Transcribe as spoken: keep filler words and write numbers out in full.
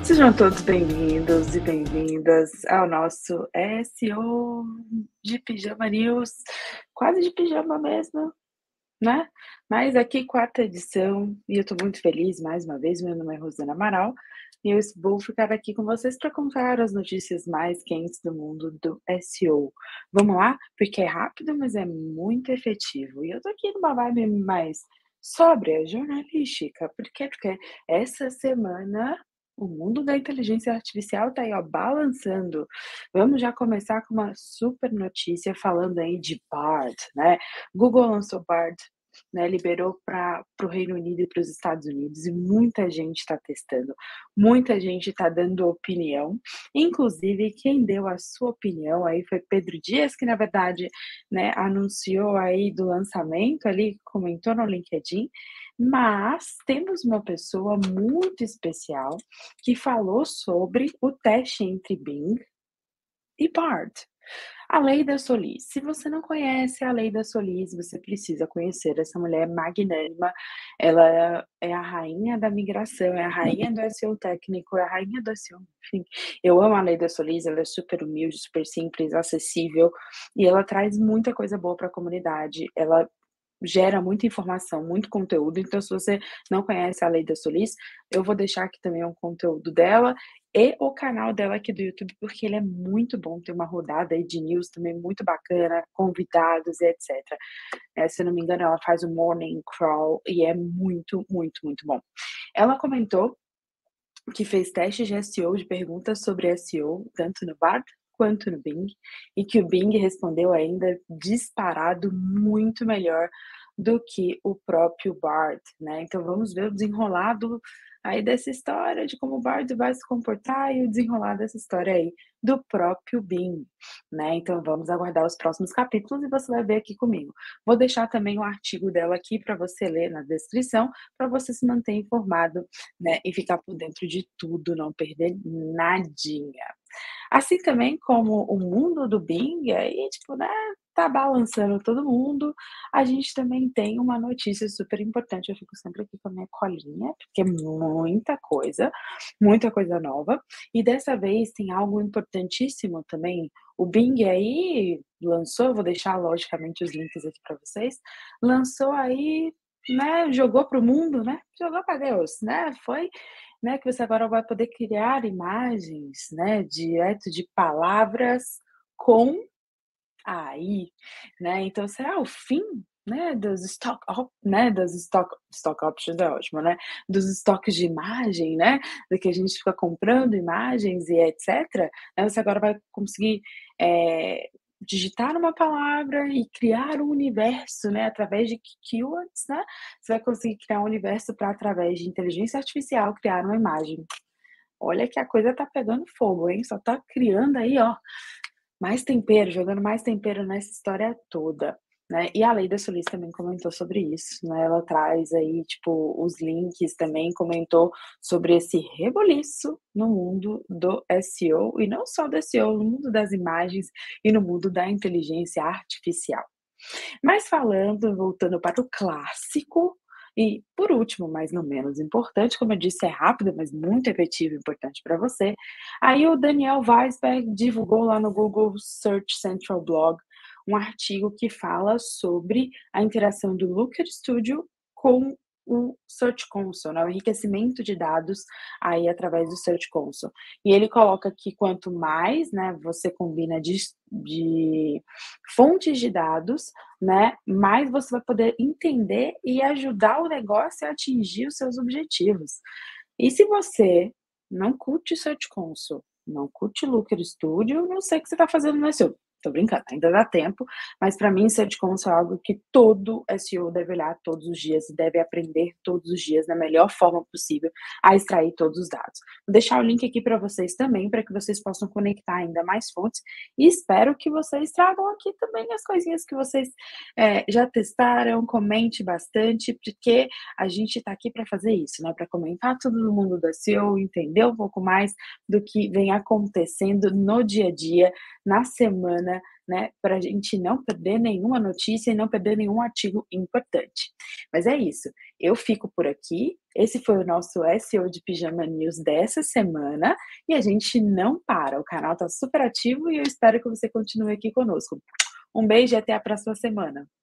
Sejam todos bem-vindos e bem-vindas ao nosso S E O de Pijama News, quase de pijama mesmo, né? Mas aqui quarta edição e eu tô muito feliz mais uma vez. Meu nome é Rosana Amaral e eu vou ficar aqui com vocês para contar as notícias mais quentes do mundo do S E O. Vamos lá? Porque é rápido, mas é muito efetivo. E eu tô aqui numa vibe mais sóbria, jornalística. Por quê? Porque essa semana o mundo da inteligência artificial tá aí, ó, balançando. Vamos já começar com uma super notícia falando aí de Bard, né? Google lançou Bard, né, liberou para o Reino Unido e para os Estados Unidos e muita gente está testando, muita gente está dando opinião, inclusive quem deu a sua opinião aí foi Pedro Dias, que na verdade, né, anunciou aí do lançamento ali, comentou no LinkedIn, mas temos uma pessoa muito especial que falou sobre o teste entre Bing e Bard. A Lei da Solis. Se você não conhece a Lei da Solis, você precisa conhecer essa mulher magnânima. Ela é é a rainha da migração, é a rainha do S E O técnico, é a rainha do S E O, enfim. Eu amo a Lei da Solis, ela é super humilde, super simples, acessível e ela traz muita coisa boa para a comunidade. Ela gera muita informação, muito conteúdo, então se você não conhece a Lei da Solis, eu vou deixar aqui também um conteúdo dela e o canal dela aqui do YouTube, porque ele é muito bom, tem uma rodada aí de news também muito bacana, convidados e etcétera. Eh, se eu não me engano, ela faz o Morning Crawl e é muito, muito, muito bom. Ela comentou que fez testes de S E O, de perguntas sobre S E O, tanto no Bard quanto no Bing, e que o Bing respondeu ainda disparado muito melhor do que o próprio Bard, né. Então vamos ver o desenrolado aí dessa história de como o Bard vai se comportar e o desenrolar dessa história aí do próprio Bing, né. Então vamos aguardar os próximos capítulos e você vai ver aqui comigo. Vou deixar também o artigo dela aqui para você ler na descrição, para você se manter informado, né, e ficar por dentro de tudo, não perder nadinha. Assim também como o mundo do Bing aí, tipo, né, tá balançando todo mundo, a gente também tem uma notícia super importante, eu fico sempre aqui com a minha colinha, porque é muita coisa, muita coisa nova, e dessa vez tem algo importantíssimo também, o Bing aí lançou, eu vou deixar logicamente os links aqui para vocês, lançou aí, né, jogou para o mundo, né, jogou para Deus, né, foi, né, que você agora vai poder criar imagens, né, direto de palavras com A I, né, então será o fim, né, dos stock op né, das stock stock options é ótimo, né, dos estoques de imagem, né, do que a gente fica comprando imagens e etcétera, né, você agora vai conseguir, eh, digitar uma palavra e criar um universo, né, através de key keywords, né, você vai conseguir criar um universo para através de inteligência artificial criar uma imagem. Olha que a coisa tá pegando fogo, hein, só tá criando aí, ó, mais tempero, jogando mais tempero nessa história toda, né. E a Lei da Solis também comentou sobre isso, né, ela traz aí, tipo, os links também, comentou sobre esse rebuliço no mundo do S E O, e não só do S E O, no mundo das imagens e no mundo da inteligência artificial. Mas falando, voltando para o clássico, e por último, mas não menos importante, como eu disse, é rápido, mas muito efetivo e importante para você. Aí o Daniel Weisberg divulgou lá no Google Search Central Blog um artigo que fala sobre a interação do Looker Studio com o Search Console, né, o enriquecimento de dados aí através do Search Console. E ele coloca que quanto mais, né, você combina de de fontes de dados, né, mais você vai poder entender e ajudar o negócio a atingir os seus objetivos. E se você não curte Search Console, não curte Looker Studio, não sei o que você está fazendo no S E O. Tô brincando, ainda dá tempo, mas para mim Search Console é algo que todo S E O deve olhar todos os dias e deve aprender todos os dias da melhor forma possível a extrair todos os dados. Vou deixar o link aqui para vocês também, para que vocês possam conectar ainda mais fontes e espero que vocês tragam aqui também as coisinhas que vocês, eh, já testaram, comente bastante, porque a gente está aqui para fazer isso, né, para comentar tudo no mundo do S E O, entender um pouco mais do que vem acontecendo no dia a dia, na semana, né, pra gente não perder nenhuma notícia e não perder nenhum artigo importante. Mas é isso, eu fico por aqui, esse foi o nosso S E O de Pijama News dessa semana, e a gente não para, o canal tá super ativo e eu espero que você continue aqui conosco. Um beijo e até a próxima semana.